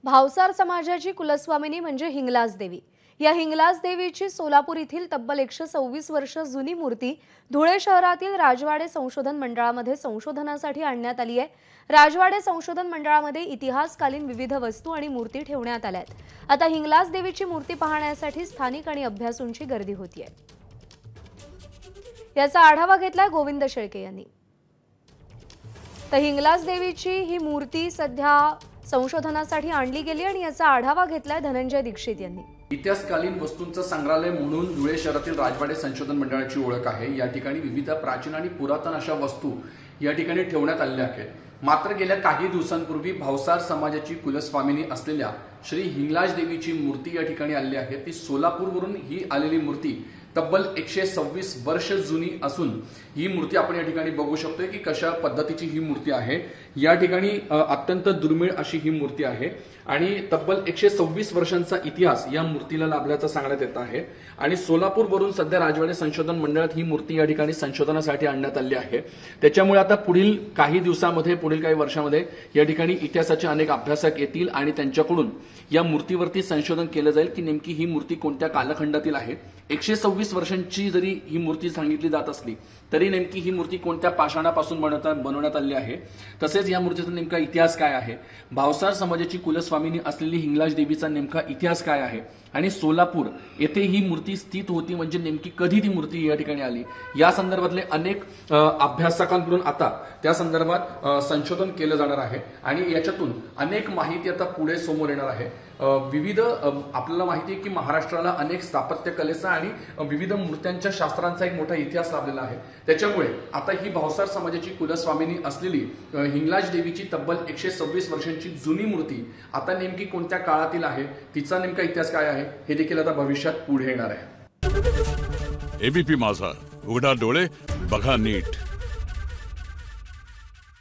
भावसार समाजाची कुलस्वामिनी म्हणजे हिंगलाज देवी। या हिंगलाज देवीची सोलापूर येथील तब्बल 126 वर्ष जुनी मूर्ती धुळे शहरातील राजवाडे संशोधन मंडळामध्ये संशोधनासाठी आणण्यात आली आहे। राजवाडे संशोधन मंडळामध्ये इतिहासकालीन विविध वस्तू आणि मूर्ती ठेवण्यात आल्या आहेत। आता हिंगलाज देवीची मूर्ती पाहण्यासाठी स्थानिक आणि अभ्यासूंची गर्दी होतीये। याचा आढावा घेतला गोविंद शेळके यांनी। तर हिंगलाज देवीची ही मूर्ती सध्या संशोधनासाठी आणली गेली आणि याचा आढावा घेतलाय धनंजय दीक्षित यांनी। इतिहासकालीन वस्तूंचं संग्रहालय म्हणून धुळे शहरातील राजवाडे संशोधन मंडळाची ओळख आहे। या ठिकाणी विविध प्राचीन आणि पुरातन अशा वस्तू या ठिकाणी ठेवण्यात आलेल्या आहेत। मात्र गेल्या काही दिवसांपूर्वी भावसार समाजाची कुलस्वामिनी असलेल्या श्री हिंगलाज देवीची मूर्ती या ठिकाणी आलेली आहे। ती सोलापूरवरून ही आलेली मूर्ती तब्बल 126 वर्ष जुनी असून ही मूर्ती आपण या ठिकाणी बघू शकतोय की कशा पद्धतीची ही मूर्ती आहे। या ठिकाणी अत्यंत दुर्मिळ अशी ही मूर्ती आहे आणि तब्बल 126 वर्षांचा इतिहास या मूर्तीला लाभल्याचं सांगण्यात येत आहे। आणि सोलापूरवरून सध्या राजवाडे संशोधन मंडळात ही मूर्ती या ठिकाणी संशोधनासाठी आणण्यात आली आहे। त्याच्यामुळे आता पुढील काही दिवसांमध्ये पुढील काही वर्षांमध्ये या ठिकाणी इतिहासाचे अनेक अभ्यासक येतील आणि त्यांच्याकडून या मूर्तीवरती संशोधन केलं जाईल की नेमकी ही मूर्ती कोणत्या कालखंडातील आहे। 126 वर्षांची जरी ही मूर्ती सांगितली जात असली तरी नेमकी ही मूर्ती कोणत्या पाषाणापासून बनवण्यात आली आहे, तसेच या मूर्तीचा नेमका इतिहास काय आहे, भावसार समाजाची कुलस्वामिनी असलेली हिंगलाज देवीचा नेमका इतिहास काय आहे आणि सोलापूर येथे ही मूर्ती स्थित होती म्हणजे नेमकी कधी ती मूर्ती या ठिकाणी आली, या संदर्भातले अनेक अभ्यासकांकडून आता त्या संदर्भात संशोधन केलं जाणार आहे आणि याच्यातून अनेक माहिती आता पुढे समोर येणार आहे। विविध आपल्याला माहिती आहे की महाराष्ट्राला अनेक स्थापत्य कलेचा आणि विविध मूर्त्यांच्या शास्त्रांचा एक मोठा इतिहास लाभलेला आहे। त्याच्यामुळे आता ही भावसार समाजाची कुलस्वामिनी असलेली हिंगलाज देवीची तब्बल 126 वर्षांची जुनी मूर्ती आता नेमकी कोणत्या काळातील आहे, तिचा नेमका इतिहास काय आहे हे देखील आता भविष्यात पुढे येणार आहे। एबीपी माझा, उघडा डोळे बघा नीट।